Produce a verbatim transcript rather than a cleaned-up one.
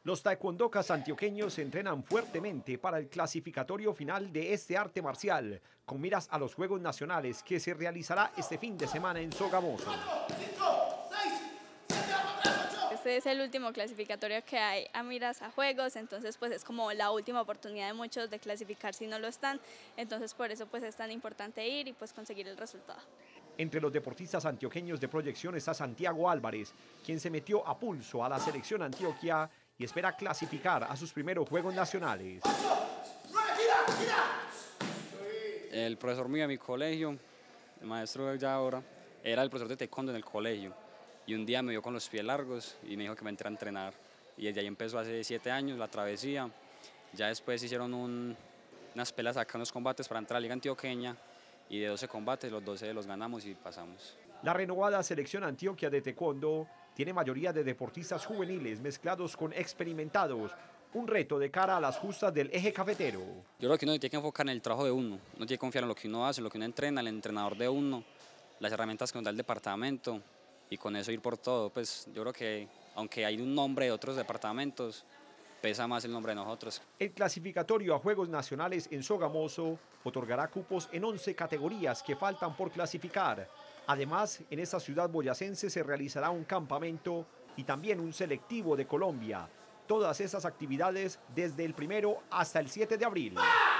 Los taekwondocas antioqueños se entrenan fuertemente para el clasificatorio final de este arte marcial, con miras a los Juegos Nacionales que se realizará este fin de semana en Sogamoso. Este es el último clasificatorio que hay a miras a Juegos, entonces pues es como la última oportunidad de muchos de clasificar si no lo están, entonces por eso pues es tan importante ir y pues conseguir el resultado. Entre los deportistas antioqueños de proyección está Santiago Álvarez, quien se metió a pulso a la selección Antioquia y espera clasificar a sus primeros Juegos Nacionales. El profesor mío de mi colegio, el maestro ya ahora, era el profesor de taekwondo en el colegio y un día me vio con los pies largos y me dijo que me entrara a entrenar y desde ahí empezó hace siete años la travesía. Ya después hicieron un, unas peleas acá, unos combates para entrar a la Liga Antioqueña y de doce combates los doce los ganamos y pasamos. La renovada selección Antioquia de taekwondo tiene mayoría de deportistas juveniles mezclados con experimentados, un reto de cara a las justas del eje cafetero. Yo creo que uno tiene que enfocar en el trabajo de uno, uno tiene que confiar en lo que uno hace, en lo que uno entrena, el entrenador de uno, las herramientas que nos da el departamento y con eso ir por todo. Pues yo creo que aunque hay un nombre de otros departamentos, pesa más el nombre de nosotros. El clasificatorio a Juegos Nacionales en Sogamoso otorgará cupos en once categorías que faltan por clasificar. Además, en esta ciudad boyacense se realizará un campamento y también un selectivo de Colombia. Todas esas actividades desde el primero hasta el siete de abril.